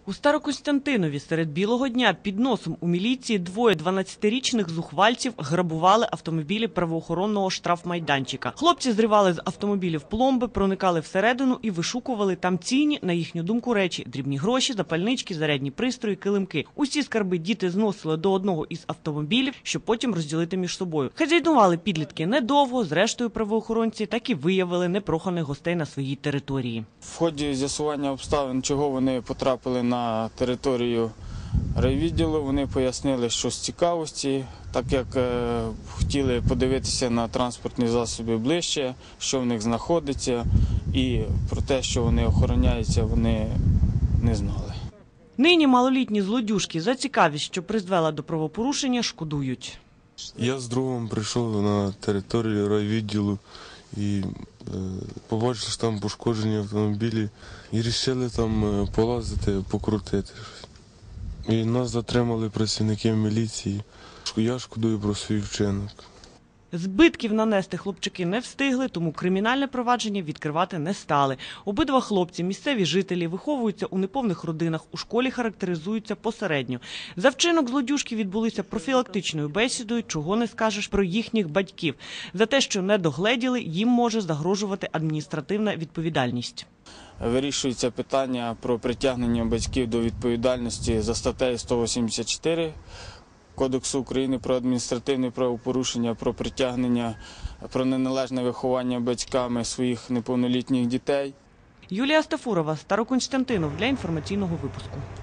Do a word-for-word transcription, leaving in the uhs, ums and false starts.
У Старокостянтинові серед білого дня під носом у міліції двоє дванадцятирічних зухвальців грабували автомобілі правоохоронного штрафмайданчика. Хлопці зривали з автомобілів пломби, проникали всередину і вишукували там цінні, на їхню думку, речі – дрібні гроші, запальнички, зарядні пристрої, килимки. Усі скарби діти зносили до одного із автомобілів, щоб потім розділити між собою. Хазяйнували підлітки недовго, зрештою правоохоронці так і виявили непроханих гостей на своїй території. В ході з'ясування обставин, чого вони потрапили на на територію райвідділу, вони пояснили, що з цікавості, так як е, хотіли подивитися на транспортні засоби ближче, що в них знаходиться, і про те, що вони охороняються, вони не знали. Нині малолітні злодюжки за цікавість, що призвела до правопорушення, шкодують. Я з другом прийшов на територію райвідділу і е, побачив, що там пошкоджені автомобілі, і вирішили там е, полазити, покрутити щось. І нас затримали працівники міліції. Я шкодую про свій вчинок. Збитків нанести хлопчики не встигли, тому кримінальне провадження відкривати не стали. Обидва хлопці – місцеві жителі, виховуються у неповних родинах, у школі характеризуються посередньо. За вчинок злодюжки відбулися профілактичною бесідою, чого не скажеш про їхніх батьків. За те, що не догледіли, їм може загрожувати адміністративна відповідальність. Вирішується питання про притягнення батьків до відповідальності за статтею сто вісімдесят чотири Кодексу України про адміністративне правопорушення, про притягнення, про неналежне виховання батьками своїх неповнолітніх дітей. Юлія Стафурова, Старокостянтинов для інформаційного випуску.